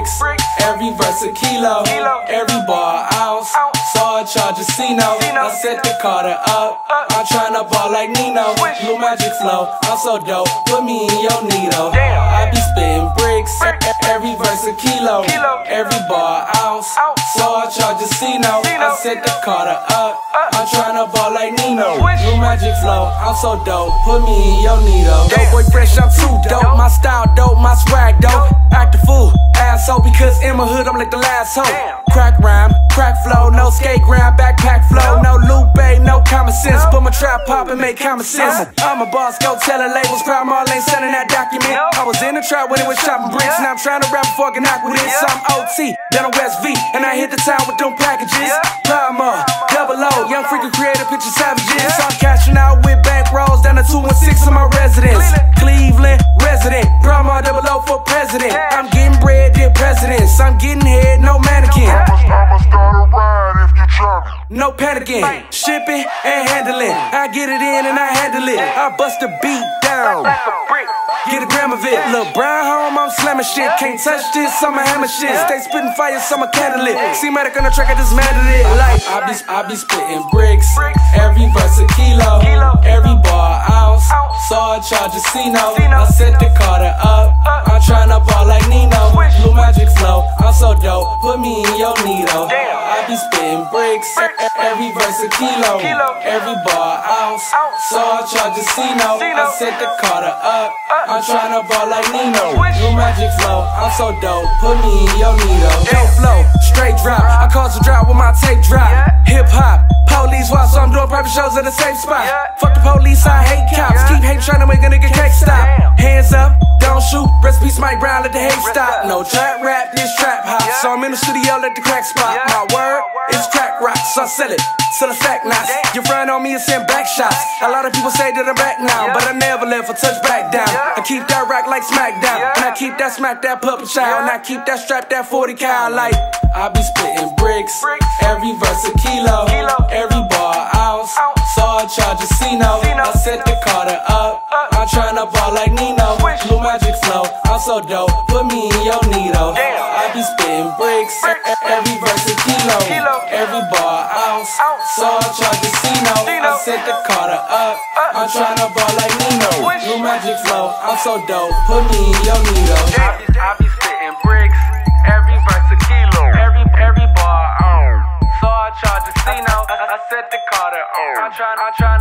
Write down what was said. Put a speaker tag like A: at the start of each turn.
A: bricks, every verse a kilo, every bar an ounce. So I charge a C-no, I set the Carter up. I'm tryna ball like Nino, Blue Magic flow, I'm so dope, put me in your needle. I be spitting bricks, every verse a kilo, every bar an ounce. So I charge a C-no, I set the Carter up. I'm tryna ball like Nino, Blue Magic flow, I'm so dope, put me in your needle. Dope boy fresh, I'm too dope, my style dope, my swag dope. Act a fool, asshole, because in my hood I'm like the last hoe. Crack rhyme, crack flow, no skate ground, backpack flow, no loop, no common sense, but my trap pop and make common sense. I'm a boss, go tellin' labels, proud Marl ain't sending that document. I was in the trap when it was chopping bricks, now I'm trying to rap before I can knock with this. I'm OT, then I'm West V, and I hit the town with them packages. Proud Marl, double O, young freakin' creator, picture savages. I'm cashing out with bank rolls down to 216 of my residence. Cleveland resident, Proud Marl, double O for president. I'm getting bread, dear presidents, I'm getting head, no mannequin.
B: I'ma start a ride if you tryna.
A: No panicking, shipping and handling. I get it in and I handle it. I bust a beat down, get a gram of it. Lil' Brown home, I'm slamming shit. Can't touch this, I'ma hammer shit. Stay spitting fire, so I'ma candle it. See medic on the track, I dismantled it. Like I be spitting bricks, every verse a kilo, every bar an ounce. So I charge a C-no, I set the Carter up. I'm tryna ball like Nino, Blue Magic flow, I'm so dope, put me in your needle. I be spitting bricks, every verse a kilo, every bar an ounce. So I charge a C-no, I set the Carter up. I'm tryna ball like Nino, Blue Magic flow, I'm so dope, put me in your needle. Dope flow, straight drop, I cause a drop with my tape drop. Hip hop, police watch, so I'm doing private shows at a safe spot. Fuck the police, I hate cops, keep hate trying to make a nigga cake stop. Hands up, don't shoot, recipes Mike Brown, let the hate stop. No trap rap, this trap hop, so I'm in the studio, let the crack spot. My word is crack rock, so I sell it, sell the fact knots. Your friend on me and send back shots. A lot of people say that I'm back now, but I never left a touch back down. I keep that rock like SmackDown, and I keep that smack that puppet child, and I keep that strap that 40 cal like. I be spitting bricks, every verse a kilo, every bar an ounce. So I charge a C-no, I set the Carter up. I'm tryna ball like Nino, Blue Magic flow, I'm so dope, put me in your needle. I be spitting bricks, every verse a kilo, every bar an ounce. So I charge a C-no, I set the Carter up. I'm tryna ball like Nino, Blue Magic flow, I'm so dope, put me in your needle. I be spitting bricks, every verse a kilo, every bar an ounce. So I charge a C-no, I set the Carter up. I'm tryna